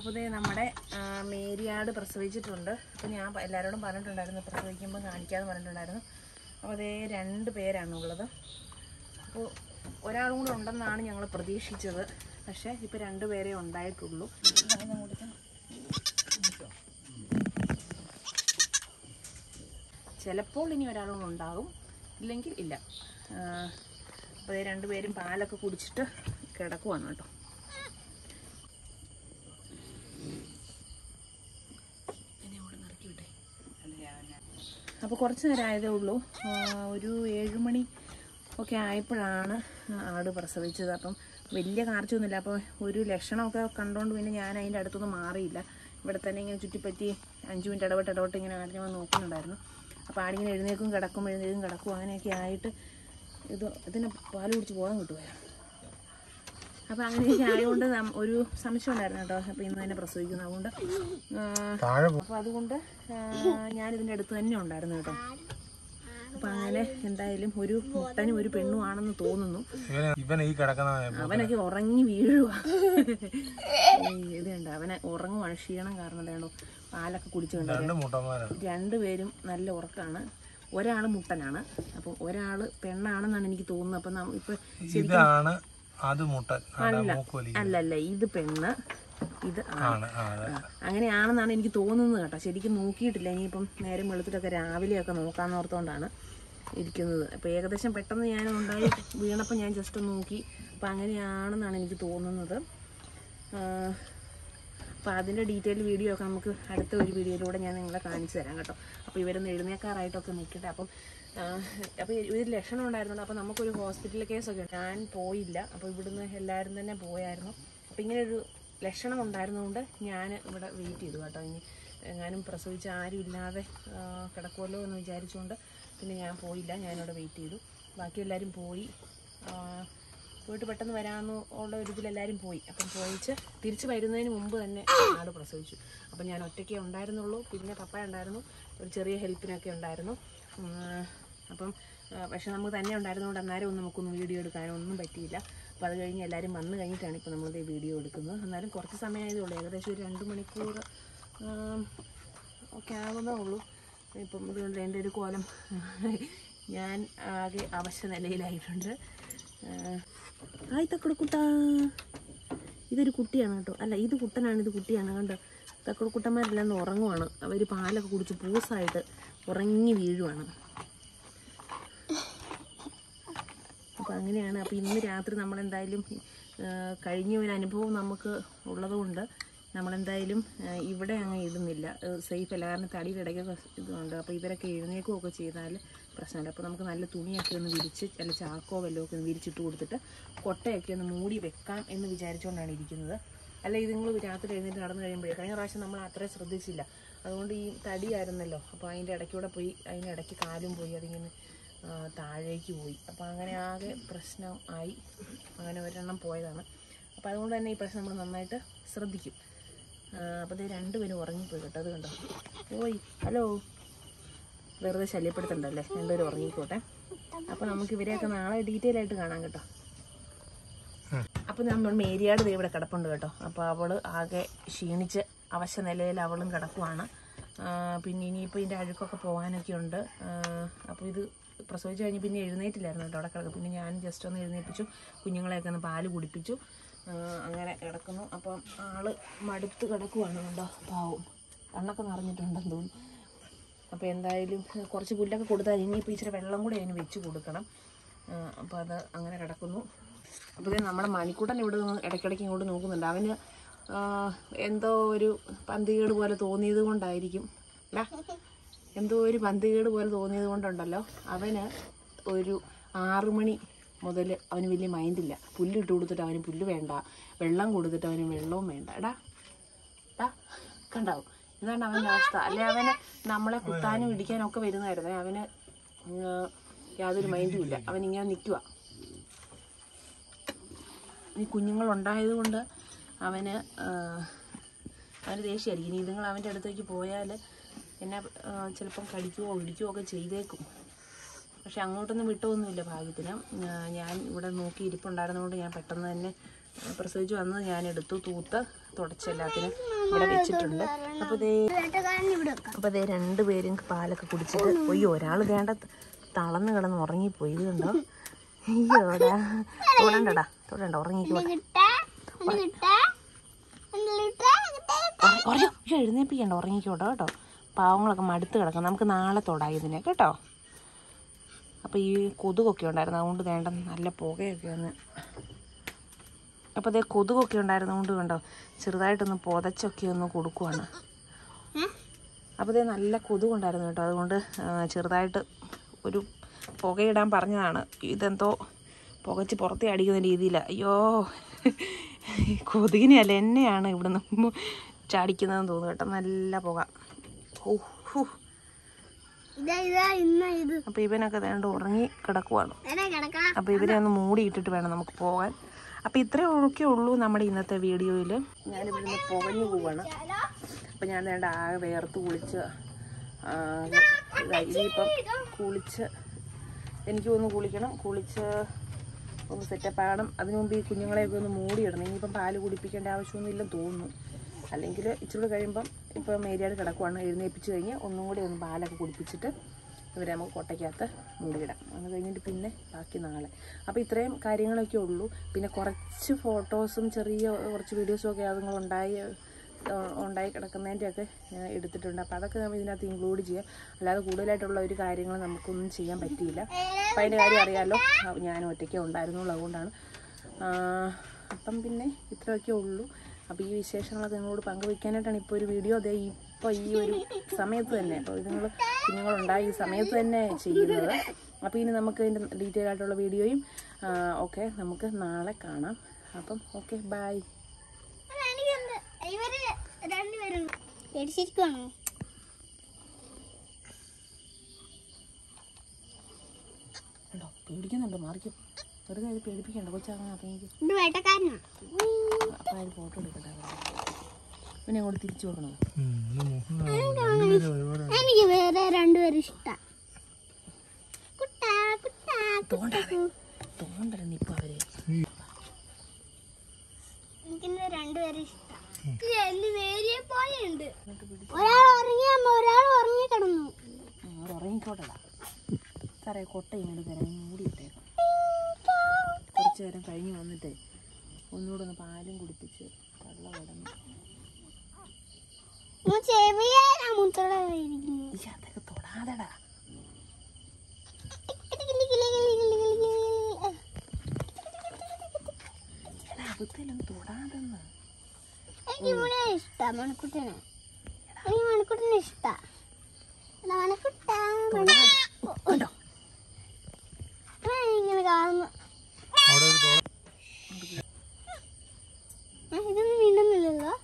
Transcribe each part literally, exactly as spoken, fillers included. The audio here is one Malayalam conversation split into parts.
അപ്പോൾ ഇതേ നമ്മുടെ മേരിയാട് പ്രസവിച്ചിട്ടുണ്ട്. അപ്പോൾ ഞാൻ എല്ലാവരോടും പറഞ്ഞിട്ടുണ്ടായിരുന്നു പ്രസവിക്കുമ്പോൾ കാണിക്കാമെന്ന് പറഞ്ഞിട്ടുണ്ടായിരുന്നു. അപ്പോൾ അതേ രണ്ട് പേരാണുള്ളത്. അപ്പോൾ ഒരാളും കൂടെ ഉണ്ടെന്നാണ് ഞങ്ങൾ പ്രതീക്ഷിച്ചത്. പക്ഷേ ഇപ്പോൾ രണ്ട് പേരേ ഉണ്ടായിട്ടുള്ളൂ. ചിലപ്പോൾ ഇനി ഒരാളും ഉണ്ടാകും, ഇല്ലെങ്കിൽ ഇല്ല. അപ്പോൾ രണ്ടുപേരും പാലൊക്കെ കുടിച്ചിട്ട് കിടക്കുവാണ് കേട്ടോ. അപ്പോൾ കുറച്ച് നേരം ആയതേ ഉള്ളൂ. ഒരു ഏഴുമണി ഒക്കെ ആയപ്പോഴാണ് ആട് പ്രസവിച്ചത്. അപ്പം വലിയ കാർച്ചൊന്നുമില്ല. അപ്പോൾ ഒരു ലക്ഷണമൊക്കെ കണ്ടുകൊണ്ട് പിന്നെ ഞാൻ അതിൻ്റെ അടുത്തൊന്നും മാറിയില്ല. ഇവിടെ തന്നെ ഇങ്ങനെ ചുറ്റിപ്പറ്റി അഞ്ച് മിനിറ്റ് ഇടപെട്ട് ഇടപെട്ട് ഇങ്ങനെ ആടിനെ വന്ന് നോക്കുന്നുണ്ടായിരുന്നു. അപ്പോൾ ആടിങ്ങനെ എഴുന്നേക്കും കിടക്കും എഴുന്നേക്കും കിടക്കും അങ്ങനെയൊക്കെ ആയിട്ട് ഇത് ഇതിനെ പാല് കുടിച്ച് പോകാൻ കിട്ടുമായിരുന്നു. അപ്പോൾ അങ്ങനെയൊക്കെ ആയതുകൊണ്ട് ഒരു സംശയം ഉണ്ടായിരുന്നു കേട്ടോ. അപ്പോൾ ഇന്ന് തന്നെ പ്രസവിക്കുന്നു. അതുകൊണ്ട് അപ്പോൾ അതുകൊണ്ട് ഞാനിതിൻ്റെ അടുത്ത് തന്നെ ഉണ്ടായിരുന്നു കേട്ടോ. അപ്പം അങ്ങനെ എന്തായാലും ഒരു മുട്ടനും ഒരു പെണ്ണും ആണെന്ന് തോന്നുന്നു. അവനൊക്കെ ഉറങ്ങി വീഴുക. ഇത് കണ്ട അവനെ ഉറങ്ങുവാണ്. ക്ഷീണം കാരണം വേണോ പാലൊക്കെ കുടിച്ചുകൊണ്ട് രണ്ടുപേരും നല്ല ഉറക്കാണ്. ഒരാൾ മുട്ടനാണ്, അപ്പം ഒരാൾ പെണ്ണാണെന്നാണ് എനിക്ക് തോന്നുന്നത്. അപ്പം ഇപ്പൊ അല്ലല്ല ഇത് പെണ്ണ്, ഇത് ആണ്. അങ്ങനെയാണെന്നാണ് എനിക്ക് തോന്നുന്നത് കേട്ടോ. ശരിക്കും നോക്കിയിട്ടില്ല. ഇനിയിപ്പം നേരം വെളുത്തിട്ടൊക്കെ രാവിലെയൊക്കെ നോക്കാന്ന് ഓർത്തുകൊണ്ടാണ് ഇരിക്കുന്നത്. അപ്പോൾ ഏകദേശം പെട്ടെന്ന് ഞാൻ ഉണ്ടായി വീണപ്പോൾ ഞാൻ ജസ്റ്റ് നോക്കി. അപ്പം അങ്ങനെയാണെന്നാണ് എനിക്ക് തോന്നുന്നത്. അപ്പോൾ അതിൻ്റെ ഡീറ്റെയിൽ വീഡിയോ ഒക്കെ നമുക്ക് അടുത്ത ഒരു വീഡിയോയിലൂടെ ഞാൻ നിങ്ങളെ കാണിച്ചു തരാം കേട്ടോ. അപ്പോൾ ഇവരൊന്ന് എഴുന്നേക്കാറായിട്ടൊക്കെ നിൽക്കട്ടെ. അപ്പം അപ്പോൾ ഒരു ലക്ഷണം ഉണ്ടായിരുന്നുണ്ട്. അപ്പോൾ നമുക്കൊരു ഹോസ്പിറ്റൽ കേസൊക്കെ ഞാൻ പോയില്ല. അപ്പോൾ ഇവിടുന്ന് എല്ലാവരും തന്നെ പോയായിരുന്നു. അപ്പോൾ ഇങ്ങനൊരു ലക്ഷണം ഉണ്ടായിരുന്നതുകൊണ്ട് ഞാൻ ഇവിടെ വെയിറ്റ് ചെയ്തു കേട്ടോ. ഇനി എങ്ങാനും പ്രസവിച്ച് ആരും ഇല്ലാതെ കിടക്കുമല്ലോ എന്ന് വിചാരിച്ചുകൊണ്ട് പിന്നെ ഞാൻ പോയില്ല. ഞാനിവിടെ വെയിറ്റ് ചെയ്തു. ബാക്കി എല്ലാവരും പോയി. പോയിട്ട് പെട്ടെന്ന് വരാമെന്ന് ഉള്ള ഒരു ഇതിലെല്ലാവരും പോയി. അപ്പം പോയിച്ച് തിരിച്ച് വരുന്നതിന് മുമ്പ് തന്നെ ആട് പ്രസവിച്ചു. അപ്പം ഞാൻ ഒറ്റയ്ക്കേ ഉണ്ടായിരുന്നുള്ളൂ. പിന്നെ പപ്പ ഉണ്ടായിരുന്നു, ഒരു ചെറിയ ഹെൽപ്പിനൊക്കെ ഉണ്ടായിരുന്നു. അപ്പം പക്ഷെ നമുക്ക് തന്നെ ഉണ്ടായിരുന്നതുകൊണ്ട് അന്നേരം ഒന്നും നമുക്കൊന്നും വീഡിയോ എടുക്കാനോ ഒന്നും പറ്റിയില്ല. അപ്പോൾ അത് കഴിഞ്ഞ് എല്ലാവരും വന്നു കഴിഞ്ഞിട്ടാണ് ഇപ്പോൾ നമ്മളിത് വീഡിയോ എടുക്കുന്നത്. എന്നാലും കുറച്ച് സമയമായതേ ഉള്ളൂ. ഏകദേശം ഒരു രണ്ട് മണിക്കൂർ ഒക്കെ ആകുന്നേ ഉള്ളൂ. ഇപ്പം ഇതുകൊണ്ട് എൻ്റെ ഒരു കോലം ഞാൻ ആകെ അവശ നിലയിലായിട്ടുണ്ട്. ആയി തക്കടക്കുട്ട, ഇതൊരു കുട്ടിയാണ് കേട്ടോ. അല്ല ഇത് കുട്ടനാണ്, ഇത് കുട്ടിയാണ് കണ്ടോ. തക്കടക്കുട്ടന്മാരെല്ലാം ഒന്ന് ഉറങ്ങുവാണ്. അവർ പാലൊക്കെ കുടിച്ച് പൂസായിട്ട് ഉറങ്ങി വീഴുവാണ്. അപ്പോൾ അങ്ങനെയാണ്. അപ്പോൾ ഇന്ന് രാത്രി നമ്മളെന്തായാലും കഴിഞ്ഞ ഒരു അനുഭവം നമുക്ക് ഉള്ളതുകൊണ്ട് നമ്മളെന്തായാലും ഇവിടെ അങ്ങ് ഇടുന്നില്ല. സേഫ് അല്ല, കാരണം തടിയുടെ ഇടയ്ക്കൊക്കെ ഇതുണ്ട്. അപ്പോൾ ഇവരൊക്കെ എഴുന്നേക്കുകയൊക്കെ ചെയ്താൽ പ്രശ്നമില്ല. അപ്പോൾ നമുക്ക് നല്ല തുണിയൊക്കെ ഒന്ന് വിരിച്ച് അല്ല ചാക്കോ വല്ലതും ഒക്കെ ഒന്ന് വിരിച്ചിട്ട് കൊടുത്തിട്ട് കൊട്ടയൊക്കെ ഒന്ന് മൂടി വെക്കാം എന്ന് വിചാരിച്ചുകൊണ്ടാണ് ഇരിക്കുന്നത്. അല്ല ഇത് നിങ്ങൾ രാത്രി എഴുന്നേറ്റ് നടന്നു കഴിയുമ്പോഴേ കഴിഞ്ഞ പ്രാവശ്യം നമ്മൾ അത്രയും ശ്രദ്ധിച്ചില്ല. അതുകൊണ്ട് ഈ തടിയായിരുന്നല്ലോ. അപ്പോൾ അതിൻ്റെ ഇടയ്ക്കൂടെ പോയി അതിൻ്റെ ഇടയ്ക്ക് കാലും പോയി അതിങ്ങനെ താഴേക്ക് പോയി. അപ്പോൾ അങ്ങനെ ആകെ പ്രശ്നം ആയി. അങ്ങനെ ഒരെണ്ണം പോയതാണ്. അപ്പോൾ അതുകൊണ്ട് തന്നെ ഈ പ്രശ്നം നമ്മൾ നന്നായിട്ട് ശ്രദ്ധിക്കും. അപ്പോൾ ഇത് രണ്ടുപേരും ഉറങ്ങിപ്പോയി കേട്ടോ. അത് കണ്ടോ. ഓയ് ഹലോ, വെറുതെ ശല്യപ്പെടുത്തണ്ടല്ലേ, രണ്ടുപേരും ഉറങ്ങിക്കോട്ടെ. അപ്പോൾ നമുക്ക് ഇവരെയൊക്കെ നാളെ ഡീറ്റെയിൽ ആയിട്ട് കാണാം കേട്ടോ. അപ്പോൾ നമ്മൾ മേരിയാട് ഇവിടെ കിടപ്പുണ്ട് കേട്ടോ. അപ്പോൾ അവൾ ആകെ ക്ഷീണിച്ച് അവശ നിലയിൽ അവളും കിടക്കുവാണ്. പിന്നെ ഇനിയിപ്പോൾ ഇതിൻ്റെ അഴുക്കൊക്കെ പോകാനൊക്കെ ഉണ്ട്. അപ്പോൾ ഇത് പ്രസവിച്ച് കഴിഞ്ഞ് പിന്നെ എഴുന്നേറ്റില്ലായിരുന്നു കേട്ടോ അവിടെ കിടക്കും. പിന്നെ ഞാൻ ജസ്റ്റ് ഒന്ന് എഴുന്നേൽപ്പിച്ചു, കുഞ്ഞുങ്ങളെയൊക്കെ ഒന്ന് പാല് കുടിപ്പിച്ചു. അങ്ങനെ കിടക്കുന്നു. അപ്പം ആള് മടുത്ത് കിടക്കുവാണ് കേട്ടോ. പാവം കണ്ണൊക്കെ നിറഞ്ഞിട്ടുണ്ടെന്ന് തോന്നുന്നു. അപ്പോൾ എന്തായാലും കുറച്ച് പുല്ലൊക്കെ കൊടുത്താൽ ഇനിയിപ്പോൾ ഇച്ചിരി വെള്ളം കൂടെ അതിന് വെച്ച് കൊടുക്കണം. അപ്പോൾ അത് അങ്ങനെ കിടക്കുന്നു. അപ്പോൾ ഇത് നമ്മുടെ മണിക്കൂട്ടൻ ഇവിടെ നിന്ന് ഇടയ്ക്കിടയ്ക്ക് ഇങ്ങോട്ട് നോക്കുന്നുണ്ട്. അവന് എന്തോ ഒരു പന്തികേട് പോലെ തോന്നിയത് കൊണ്ടായിരിക്കും അല്ല എന്തോ ഒരു പന്തികേട് പോലെ തോന്നിയത് കൊണ്ടുണ്ടല്ലോ അവന് ഒരു ആറുമണി മുതൽ അവന് വലിയ മൈൻഡില്ല. പുല്ലിട്ട് കൊടുത്തിട്ട് അവന് പുല്ല് വേണ്ട, വെള്ളം കൊടുത്തിട്ട് അവന് വെള്ളവും വേണ്ട. എടാ എടാ കണ്ടാവും, ഇതാണ് അവൻ്റെ അവസ്ഥ. അല്ലെ അവന് നമ്മളെ കുത്താനും ഇടിക്കാനും ഒക്കെ വരുന്നതായിരുന്നേ. അവന് യാതൊരു മൈൻഡും ഇല്ല. അവനിങ്ങനെ നിൽക്കുക. ഈ കുഞ്ഞുങ്ങളുണ്ടായത് കൊണ്ട് അവന് അവന് ദേഷ്യമായിരിക്കും. ഇനി ഇതുങ്ങൾ അവൻ്റെ അടുത്തേക്ക് പോയാൽ എന്നെ ചിലപ്പം കടിക്കുകയോ ഇടിക്കുകയോ ഒക്കെ ചെയ്തേക്കും. പക്ഷെ അങ്ങോട്ടൊന്നും വിട്ടൊന്നുമില്ല ഭാഗ്യത്തിന്. ഞാൻ ഇവിടെ നോക്കി ഇരിപ്പുണ്ടായിരുന്നതുകൊണ്ട് ഞാൻ പെട്ടെന്ന് തന്നെ പ്രസവിച്ച് വന്നത് ഞാനെടുത്തു തൂത്ത് തുടച്ചെല്ലാത്തിനും ഇവിടെ വെച്ചിട്ടുണ്ട്. അപ്പോൾ ഇതേ അപ്പോൾ ഇതേ രണ്ടുപേരും പാലൊക്കെ കുടിച്ചിട്ട് പോയി. ഒരാൾ വേണ്ട തളർന്ന് കിടന്ന് ഉറങ്ങിപ്പോയി. ഇത് കണ്ടോ? അയ്യോടാ, തൊടണ്ടടാ, തൊടണ്ട, ഉറങ്ങിക്കോ. എഴുന്നേപ്പിക്കണ്ട, ഉറങ്ങിക്കോട്ടോ കേട്ടോ. പാവങ്ങളൊക്കെ മടുത്ത് കിടക്കും. നമുക്ക് നാളെ തൊടാം ഇതിനെ കേട്ടോ. അപ്പോൾ ഈ കൊതുകൊക്കെ ഉണ്ടായിരുന്നു, അതുകൊണ്ട് വേണ്ട നല്ല പുകയൊക്കെ ഒന്ന്. അപ്പോൾ അതേ കൊതുകൊക്കെ ഉണ്ടായിരുന്നതുകൊണ്ട് കണ്ടോ ചെറുതായിട്ടൊന്ന് പുതച്ചൊക്കെ ഒന്ന് കൊടുക്കുവാണ്. അപ്പോൾ അതേ നല്ല കൊതുകുണ്ടായിരുന്നു കേട്ടോ, അതുകൊണ്ട് ചെറുതായിട്ട് ഒരു പുകയിടാൻ പറഞ്ഞതാണ്. ഇതെന്തോ പുകച്ച് പുറത്തേ അടിക്കുന്ന രീതിയിലാണ്. അയ്യോ, കൊതുകിനെയല്ല എന്നെയാണ് ഇവിടുന്ന് ചാടിക്കുന്നതെന്ന് തോന്നുന്നു കേട്ടോ. നല്ല പുക. ഓ ഹോ. അപ്പോൾ ഇവനൊക്കെ വേണ്ട ഉറങ്ങി കിടക്കുവാണ്. അപ്പോൾ ഇവരെ ഒന്ന് മൂടിയിട്ടിട്ട് വേണം നമുക്ക് പോകാൻ. അപ്പോൾ ഇത്രയൊക്കെ ഉള്ളൂ നമ്മുടെ ഇന്നത്തെ വീഡിയോയിൽ. ഞാനിവിടുന്ന് പുകഞ്ഞു പോവാണ്. അപ്പോൾ ഞാൻ വേണ്ട ആകെ വേർത്ത് കുളിച്ച് ഇനിയിപ്പം കുളിച്ച് എനിക്ക് ഒന്ന് കുളിക്കണം. കുളിച്ച് ഒന്ന് സെറ്റപ്പ് ആകണം. അതിനു മുമ്പ് ഈ കുഞ്ഞുങ്ങളെയൊക്കെ ഒന്ന് മൂടിയിടണം. ഇനിയിപ്പം പാല് കുടിപ്പിക്കേണ്ട ആവശ്യമൊന്നുമില്ലെന്ന് തോന്നുന്നു. അല്ലെങ്കിൽ ഇച്ചിരി കഴിയുമ്പം ഇപ്പോൾ മേരിയാട് കിടക്കുവാണ്. എഴുന്നേൽപ്പിച്ച് കഴിഞ്ഞ് ഒന്നും കൂടി ഒന്ന് പാലൊക്കെ കുടിപ്പിച്ചിട്ട് ഇവരെ നമുക്ക് കൊട്ടയ്ക്കകത്ത് മൂടിയിടാം. അത് കഴിഞ്ഞിട്ട് പിന്നെ ബാക്കി നാളെ. അപ്പോൾ ഇത്രയും കാര്യങ്ങളൊക്കെ ഉള്ളൂ. പിന്നെ കുറച്ച് ഫോട്ടോസും ചെറിയ കുറച്ച് വീഡിയോസും ഒക്കെ അതുങ്ങളുണ്ടായി ഉണ്ടായി കിടക്കുന്നതിൻ്റെയൊക്കെ എടുത്തിട്ടുണ്ട്. അപ്പോൾ അതൊക്കെ നമ്മൾ ഇതിനകത്ത് ഇൻക്ലൂഡ് ചെയ്യാം. അല്ലാതെ കൂടുതലായിട്ടുള്ള ഒരു കാര്യങ്ങൾ നമുക്കൊന്നും ചെയ്യാൻ പറ്റിയില്ല. അപ്പോൾ അതിൻ്റെ കാര്യം അറിയാമല്ലോ, ഞാനും ഒറ്റയ്ക്കേ ഉണ്ടായിരുന്നുള്ളൂ, അതുകൊണ്ടാണ്. അപ്പം പിന്നെ ഇത്രയൊക്കെ ഉള്ളൂ. അപ്പോൾ ഈ വിശേഷങ്ങളൊക്കെ നിങ്ങളോട് പങ്കുവയ്ക്കാനായിട്ടാണ് ഇപ്പോൾ ഒരു വീഡിയോ അതേ ഇപ്പോൾ ഈ ഒരു സമയത്ത് തന്നെ. അപ്പോൾ ഇത് നിങ്ങൾ കുഞ്ഞുങ്ങളുണ്ടായി ഈ സമയത്ത് തന്നെ ചെയ്യുന്നത്. അപ്പോൾ ഇനി നമുക്ക് ഇതിൻ്റെ ഡീറ്റെയിൽ ആയിട്ടുള്ള വീഡിയോയും ഒക്കെ നമുക്ക് നാളെ കാണാം. അപ്പം ഓക്കെ, ബൈ. പേടിക്കുന്നുണ്ടോ? മാറിക്കും, വെറുതെ അത് പേടിപ്പിക്കണ്ട കൊച്ചാങ്ങനെ. അപ്പം എനിക്ക് അപ്പം അതിൽ ഫോട്ടോ എടുക്കട്ടെ. പിന്നെ അങ്ങോട്ട് തിരിച്ചു കൊടുക്കണോ? എനിക്ക് വേറെ രണ്ടുപേരും ഇഷ്ടം. തോണ്ടരുന്നു ഇപ്പൊ അവര്. എനിക്ക് രണ്ടുപേരും ഇഷ്ടം. ഒരാൾ ഉറങ്ങിയമ്മ, ഒരാൾ ഉറങ്ങി കിടന്നു. ഉറങ്ങിക്കോട്ടടാ സാറേ. കൊട്ട ഇങ്ങോട്ട് തരാൻ മൂടിയിട്ടേക്കാം. കുറച്ച് നേരം കഴിഞ്ഞ് വന്നിട്ടേ ഒന്നുകൂടെ ഒന്ന് പാലും കുടിപ്പിച്ച് വെള്ള കിടന്നു. അതൊക്കെ തൊടാതെടാ. അബദ്ധയിലൊന്നും തൊടാതെന്ന്. എനിക്ക് ഇവിടെ ഇഷ്ടം മണിക്കുട്ടനെ. എനിക്ക് മണിക്കുട്ടനെ ഇഷ്ടം. ഇങ്ങനെ കാണുന്നു. ഇതൊന്നും വീണ്ടുന്നില്ലല്ലോ.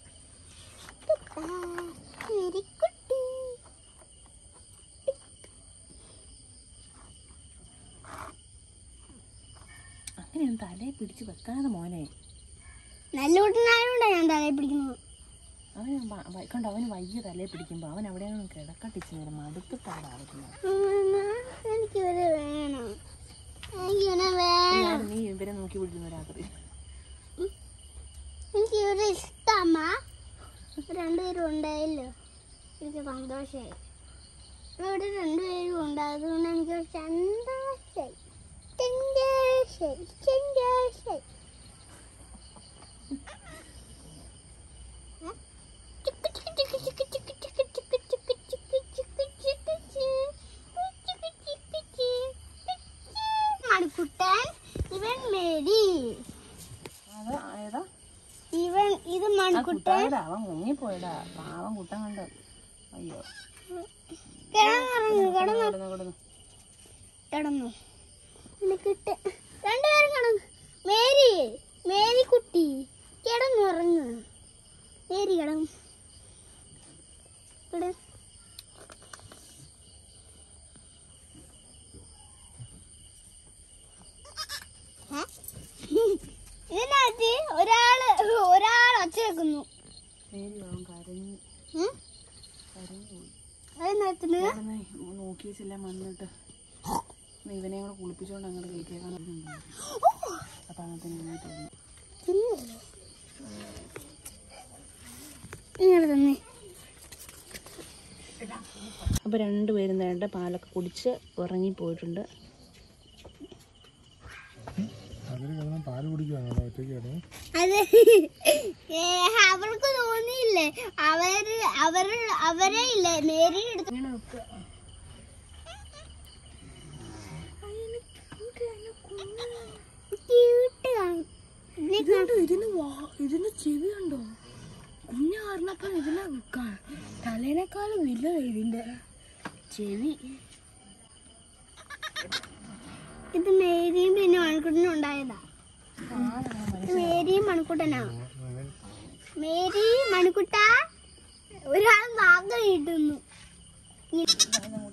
അങ്ങനെയൊന്നും തലയെ പിടിച്ച് വെക്കാതെ മോനെ. നല്ല കുട്ടനായോണ്ടാ ഞാൻ തലയെ പിടിക്കുന്നത്. അവന് കണ്ടോ, അവന് വയ്യ തലയെ പിടിക്കുമ്പോ. അവൻ എവിടെയാണ് കിടക്കട്ടിച്ച് നേരം മടുത്തിട്ടാവുന്നത്. എനിക്ക് ഇവരെ വേണം. നീ ഇവരെ നോക്കി പിടിക്കുന്ന രാത്രി. എനിക്ക് ഇവരെ ഇഷ്ടമ്മ. രണ്ടുപേരും ഉണ്ടായല്ലോ, എനിക്ക് സന്തോഷമായി. ഇവിടെ രണ്ടുപേരും ഉണ്ട്, അതുകൊണ്ട് എനിക്ക് സന്തോഷമായി. സന്തോഷമായി സന്തോഷമായി. മണിക്കുട്ടൻ, ഇവൻ മേരി. ഇവൻ ഇത് മണിക്കുട്ടൻ. അവൻ മുങ്ങിപ്പോയടാ, പാവം കുട്ടൻ കണ്ട്. അയ്യോ, കിടന്നു കിടന്നു കിടന്നു മണിക്കുട്ടൻ. രണ്ടുപേരും കിടന്നു. മേരി, മേരി കുട്ടി കിടന്നുറങ്ങു. മേരി കിടന്നു. ഇതിനകത്ത് ഒരാള് ഒരാൾ ഒച്ച വെക്കുന്നു. നോക്കി വെച്ചെല്ലാം വന്നിട്ട് ഇവനെ കൂടെ കുളിപ്പിച്ചോണ്ട് അങ്ങോട്ട് കയറ്റിയേക്കാൻ. അപ്പൊ അങ്ങനത്തെ ഇങ്ങനെ തന്നെ. അപ്പോൾ രണ്ടുപേരും വേണ്ട പാലൊക്കെ കുടിച്ച് ഉറങ്ങിപ്പോയിട്ടുണ്ട്. അതെ, അവൾക്ക് തോന്നിയില്ലേ അവര് അവര് അവരെ ഇല്ലേ നേരെ എടുത്ത് ഇതിന് ചെവി ഉണ്ടോ? കുഞ്ഞു കാരണപ്പം ഇതിനെ തലേനേക്കാളും വലുതാ ഇതിന്റെ ചെവി. ഇത് മേരിയും പിന്നെ മണിക്കുട്ടനും ഉണ്ടായതാ. മേരിയും മണിക്കുട്ടനാ. മേരി മണിക്കുട്ട ഒരാൾ വാങ്ങ കിട്ടുന്നു.